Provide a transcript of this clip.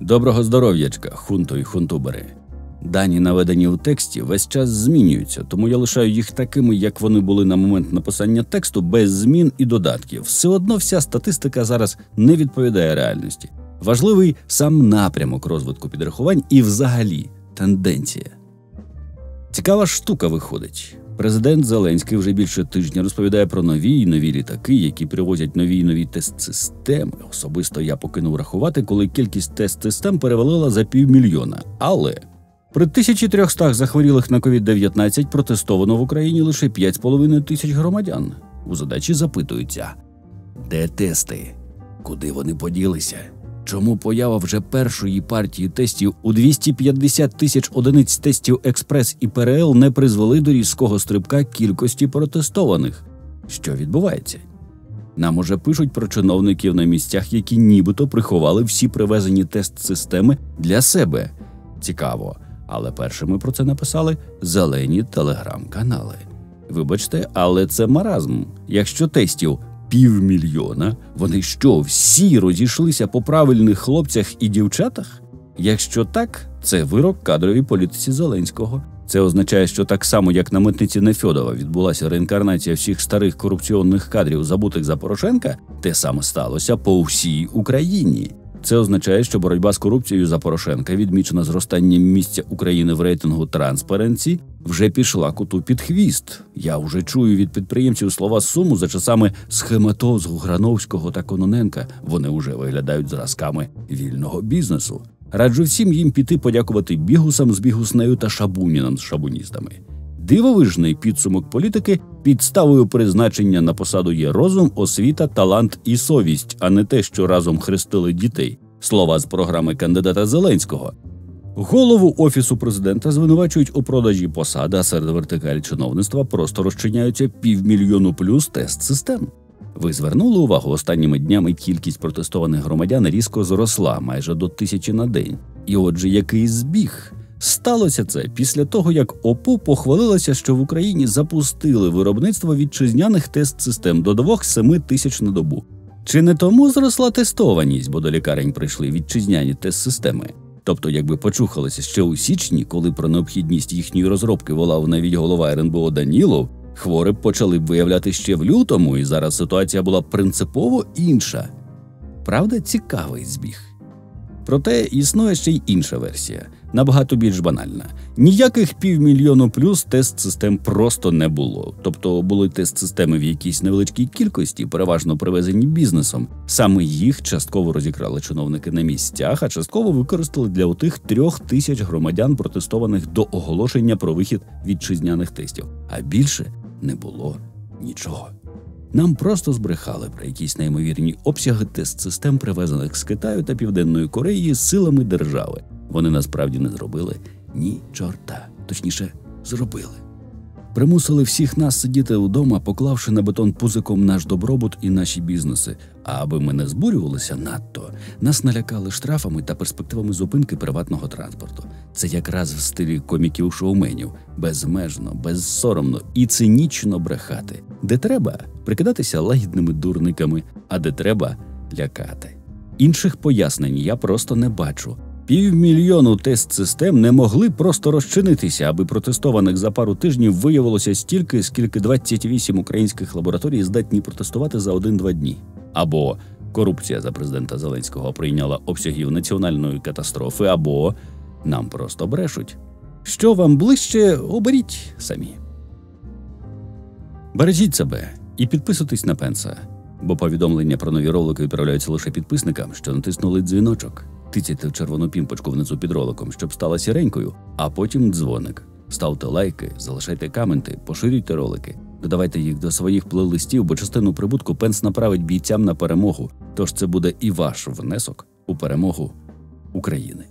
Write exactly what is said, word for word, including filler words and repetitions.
Доброго здоров'ячка, хунто і хунтубери. Дані, наведені у тексті, весь час змінюються, тому я лишаю їх такими, як вони були на момент написання тексту, без змін і додатків. Все одно вся статистика зараз не відповідає реальності. Важливий сам напрямок розвитку підрахувань і взагалі тенденція. Цікава штука виходить. Президент Зеленський вже більше тижня розповідає про нові і нові літаки, які привозять нові і нові тест-системи. Особисто я покинув рахувати, коли кількість тест-систем перевалила за півмільйона. Але при тисячі трьохстах захворілих на ковід дев'ятнадцять протестовано в Україні лише п'ять з половиною тисяч громадян. У задачі запитуються: де тести? Куди вони поділися? Чому поява вже першої партії тестів у двісті п'ятдесят тисяч одиниць тестів Експрес і ПРЛ не призвели до різкого стрибка кількості протестованих? Що відбувається? Нам уже пишуть про чиновників на місцях, які нібито приховали всі привезені тест-системи для себе. Цікаво, але першими про це написали зелені телеграм-канали. Вибачте, але це маразм. Якщо тестів півмільйона, вони що, всі розійшлися по правильних хлопцях і дівчатах? Якщо так, це вирок кадровій політиці Зеленського. Це означає, що так само, як на митниці Нефьодова відбулася реінкарнація всіх старих корупційних кадрів, забутих за Порошенка, те саме сталося по всій Україні. Це означає, що боротьба з корупцією за Порошенка, відмічена зростанням місця України в рейтингу Transparency, вже пішла коту під хвіст. Я вже чую від підприємців слова суму за часами схематозу Грановського та Кононенка. Вони вже виглядають зразками вільного бізнесу. Раджу всім їм піти подякувати бігусам з бігуснею та шабунінам з шабуністами. Дивовижний підсумок політики: підставою призначення на посаду є розум, освіта, талант і совість, а не те, що разом хрестили дітей. Слова з програми кандидата Зеленського. Голову Офісу президента звинувачують у продажі посади, а серед вертикалі чиновництва просто розчиняються півмільйону плюс тест-систем. Ви звернули увагу, останніми днями кількість протестованих громадян різко зросла, майже до тисячі на день. І отже, який збіг? Сталося це після того, як ОПУ похвалилося, що в Україні запустили виробництво вітчизняних тест-систем до двох з семи тисяч на добу. Чи не тому зросла тестованість, бо до лікарень прийшли вітчизняні тест-системи? Тобто, якби почухалися ще у січні, коли про необхідність їхньої розробки волав навіть голова РНБО Данілов, хворі б почали б виявляти ще в лютому, і зараз ситуація була принципово інша. Правда, цікавий збіг. Проте існує ще й інша версія, набагато більш банальна. Ніяких півмільйону плюс тест-систем просто не було. Тобто були тест-системи в якійсь невеличкій кількості, переважно привезені бізнесом. Саме їх частково розікрали чиновники на місцях, а частково використали для отих трьох тисяч громадян, протестованих до оголошення про вихід вітчизняних тестів. А більше не було нічого. Нам просто збрехали про якісь неймовірні обсяги тест-систем, привезених з Китаю та Південної Кореї силами держави. Вони насправді не зробили ні чорта. Точніше, зробили. Примусили всіх нас сидіти вдома, поклавши на бетон пузиком наш добробут і наші бізнеси. А аби ми не збурювалися надто, нас налякали штрафами та перспективами зупинки приватного транспорту. Це якраз в стилі коміків-шоуменів. Безмежно, безсоромно і цинічно брехати. Де треба – прикидатися лагідними дурниками, а де треба – лякати. Інших пояснень я просто не бачу. Півмільйону тест-систем не могли просто розчинитися, аби протестованих за пару тижнів виявилося стільки, скільки двадцять вісім українських лабораторій здатні протестувати за один-два дні. Або корупція за президента Зеленського прийняла обсягів національної катастрофи, або нам просто брешуть. Що вам ближче, оберіть самі. Бережіть себе і підписуйтесь на Пенса, бо повідомлення про нові ролики відправляються лише підписникам, що натиснули дзвіночок. Тицяйте в червону пімпочку внизу під роликом, щоб стала сіренькою, а потім дзвоник. Ставте лайки, залишайте коменти, поширюйте ролики. Додавайте їх до своїх плейлистів, бо частину прибутку Пенс направить бійцям на перемогу. Тож це буде і ваш внесок у перемогу України.